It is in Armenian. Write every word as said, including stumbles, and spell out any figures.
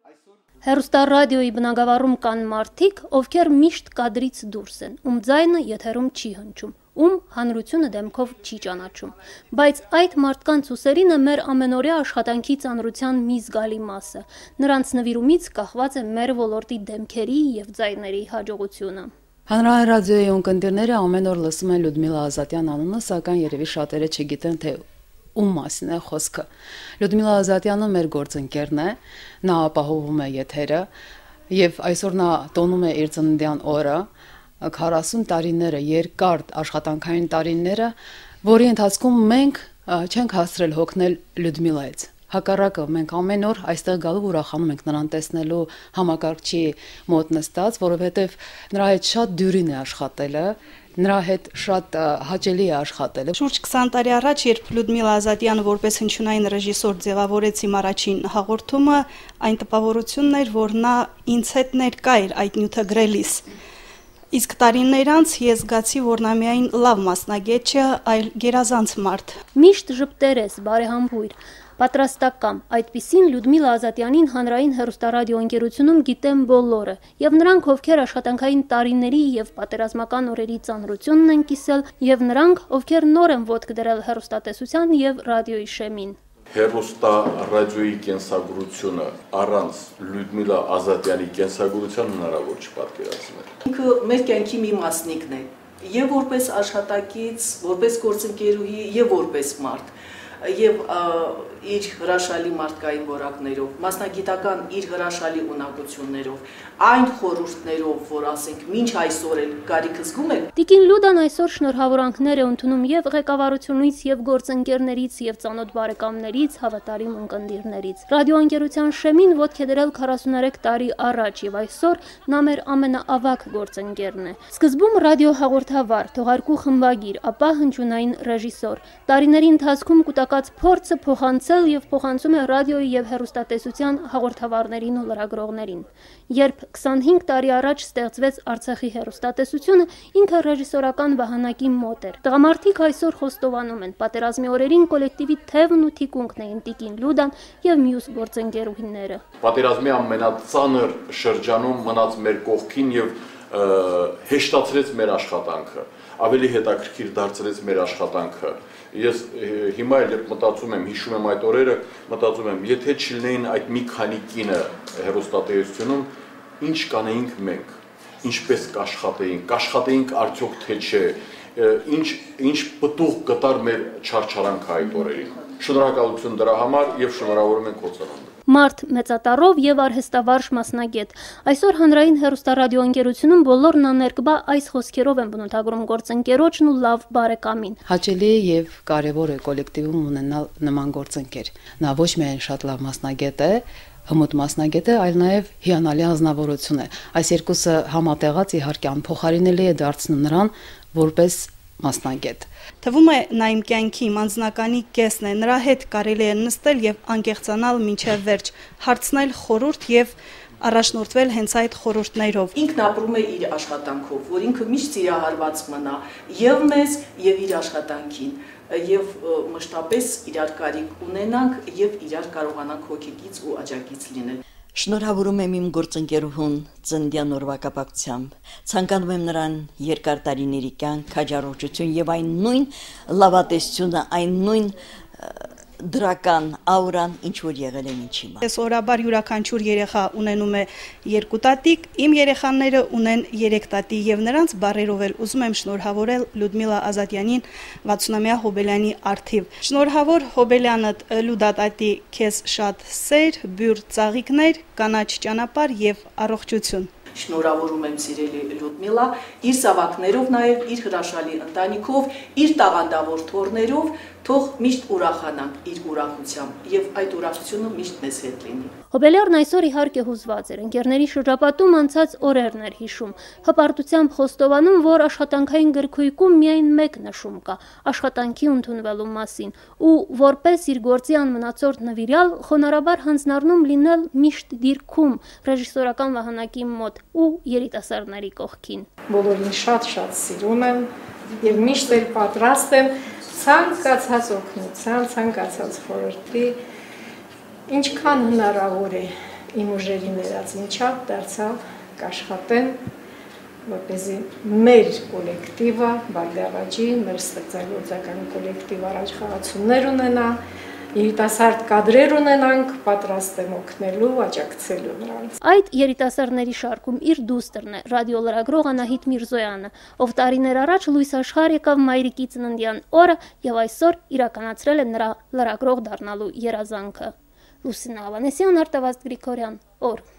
Հեռուստառադիոյի բնագավառում կան մարդիկ, ովքեր միշտ կադրից դուրս են, ում ձայնը եթերում չի հնչում, ում հանրությունը դեմքով չի ճանաչում, բայց այդ մարդկանց ուսերին է մեր ամենօրյա աշխատանքի ծանրության մի զգալի մասը, նրանց նվիրումից կախված է մեր ոլորտի դեմքերի և ձայների հաջողությունը։ Հանրային ռադիոյի ունկնդիրները ամեն օր լսում են Լյուդմիլա Ազատյան անունը, սակայն երևի շատերը չգիտեն, թե ում մասին է խոսքը։ Լյուդմիլա Ազատյանը մեր գործընկերն է, նա ապահովում է եթերը եւ այսօր նա տոնում է իր ծննդյան օրը, քառասուն տարիները, երկար աշխատանքային տարիները, որի ընթացքում մենք չենք հասցրել հոգնել Լյուդմիլայից։ Հակառակը մենք ամեն օր այստեղ գալու ուրախանում ենք նրան տեսնելու համակարգչի մոտ նստած, որովհետև նրա հետ շատ դյուրին է աշխատելը, նրա հետ շատ հաճելի է աշխատելը։ Շուրջ քսան տարի առաջ, երբ Լյուդմիլա Ազատյանը որպես հնչյունային ռեժիսոր ձևավորեց իմ առաջին հաղորդումը, այն տպավորությունն էր, որ նա ինձ հետ ներկա էր այդ նյութը գրելիս։ Իսկ տարիներ անց ես զգացի, որ նա միայն լավ մասնագետ չէ, այլ գերազանց մարդ։ Միշտ ժպտերես, բարեհամբույր, պատրաստակամ, այդպիսին Լյուդմիլա Ազատյանին հանրային հեռուստառադիո ընկերությունում գիտեն բոլորը, եւ նրանք, ովքեր աշխատանքային տարիների եւ պատերազմական օրերի ծանրությունն են կիսել, եւ նրանք, ովքեր նոր են ոտք դրել հեռուստատեսության եւ ռադիոյի շեմին։ Հեռուստառադիոյի կենսագրությունը առանց Լյուդմիլա Ազատյանի կենսագրության հնարավոր չպատկերացնել։ Ինքը մեր կյանքի մի մասնիկն է, եւ որպես աշխատակից, որպես գործընկերուհի եւ որպես մարդ, եւ իր հրաշալի մարդկային որակներով, մասնագիտական իր հրաշալի ունակություններով, այն խորհուրդներով, որ ասենք մինչ այսօր էլ կարիք զգում եք։ Տիկին Լյուդան այսօր շնորհավորանքներ է ընդունում եւ ղեկավարությունից, եւ գործընկերներից, եւ ծանոթ բարեկամներից, հավատարիմ ընկերներից։ Ռադիոընկերության շեմին ոտք է դրել քառասուներեք տարի առաջ եւ այսօր նա մեր ամենաավագ գործընկերն է։ Սկզբում ռադիոհաղորդավար, թողարկու խմբագիր, ապա հնչյունային ռեժիսոր։ Տարիների ընթացքում կուտակած փորձը փոխանցել եւ փոխանցում է ռադիոյի եւ հեռուստատեսության հաղորդավարներին ու լրագրողներին։ Երբ քսանհինգ տարի առաջ ստեղծվեց Արցախի հեռուստատեսությունը, ինքը ռեժիսորական վահանակի մոտ էր։ Տղամարդիկ այսօր խոստովանում են, պատերազմի օրերին կոլեկտիվի թևն ու թիկունքն էին տիկին Լյուդան եւ մյուս գործընկերուհիները։ Պատերազմի ամենածանր շրջանում մնաց մեր կողքին եւ հեշտացրեց մեր աշխատանքը, ավելի հետաքրքիր դարձրեց մեր աշխատանքը։ Ես հիմա էլ երբ մտածում եմ, հիշում եմ այդ օրերը, մտածում եմ, եթե չլինեին այդ մի քանի կինը հեռուստատեսությունում, ինչ կանեինք մենք, ինչպես կաշխատեինք, կաշխատեինք արդյոք թե չէ, ինչ ինչ պտուղ կտար մեր չարչարանքը այդ օրերին։ Շնորհակալություն դրա համար եւ շնորհավորում ենք քո ծնունդը։ Մարդ մեծատարով եւ արհեստավարժ մասնագետ։ Այսօր հանրային հեռուստառադիո ընկերությունում բոլորն աներկբա այս խոսքերով են բնութագրում գործընկերոջն ու լավ բարեկամին։ Հաճելի է եւ կարեւոր է կոլեկտիվում ունենալ նման գործընկեր։ Նա ոչ միայն շատ լավ մասնագետ է, հմուտ մասնագետ է, այլ նաեւ հիանալի անձնավորություն է։ Այս երկուսը համատեղած իհարկե անփոխարինելի է դարձնում նրան որպես մասնագետ։ Թվում է նա իմ կյանքի իմ անձնականի կեսն է, նրա հետ կարելի է նստել եւ անկեղծանալ մինչեւ վերջ, հարցնել խորհուրդ եւ առաջնորդվել հենց այդ խորհուրդներով։ Ինքն ապրում է իր աշխատանքով, որ ինքը միշտ սիրահարված մնա եւ մեզ եւ իր աշխատանքին, եւ մշտապես իրար կարիք ունենանք եւ իրար կարողանանք հոգեկից ու աջակից լինել։ Շնորհավորում եմ իմ գործընկերուհուն ծննդյան օրվա կապակցությամբ։ Ցանկանում եմ նրան երկար տարիների կյանք, հաջողություն եւ այն նույն լավատեսությունը, այն նույն դրական աուրան, ինչ որ եղել է մինչ հիմա։ Ես օրաբար յուրաքանչյուր երեխա ունենում է երկու տատիկ, իմ երեխաները ունեն երեք տատի եւ նրանց բարերով էլ ուզում եմ շնորհավորել Լյուդմիլա Ազատյանին վաթսունամյա Հոբելյանի արթիվ։ Շնորհավոր Հոբելյանդ Լյուդա տատի, քեզ շատ սեր, բյուր ծաղիկներ, կանաչ ճանապարհ եւ առողջություն։ Շնորհավորում եմ սիրելի Լյուդմիլա, իր սավակներով նաև իր հրաշալի ընտանիքով, իր տաղանդավոր թոռներով, թող միշտ ուրախանանք իր ուրախությամբ եւ այդ ուրախությունը միշտ մեզ հետ լինի։ Հոբելյարն այսօր իհարկե հուզված էր, ընկերների շրջապատում անցած օրերն էր հիշում, հպարտությամբ խոստովանում, որ աշխատանքային գրքույկում միայն մեկ նշում կա՝ աշխատանքի ընդունվելու մասին, ու որպես իր գործի անմնացորդ նվիրյալ խոնարհաբար հանձնառնում լինել միշտ դիրքում ռեժիսորական վահանակի մոտ ու երիտասարդների կողքին։ Բոլորին շատ-շատ սիրում եմ եւ միշտ էլ պատրաստ եմ ցանկացած օգնության, ցանկացած խորհրդի, ինչքան հնարավոր է իմ ուժերի ներած ինչավ դարձավ կաշխատեն, որպեսզի մեր կոլեկտիվը, Բարգավաճի, մեր ստեղծագործական կոլեկտիվ առաջ խաղացումներ ունենա, երիտասարդ կադրեր ունենանք, պատրաստ եմ օգնելու, աջակցելու նրանց։ Այդ երիտասարդների շարքում իր դուստրն է ռադիոլրագրող Անահիտ Միրզոյանը, ով տարիներ առաջ լույս աշխարհ եկավ մայրիկի ծննդյան օրը եւ այսօր իրականացրել է նրա լրագրող դառնալու երազանքը։ Լուսինե Ավանեսյան, Արտավազդ Գրիգորյան, օր։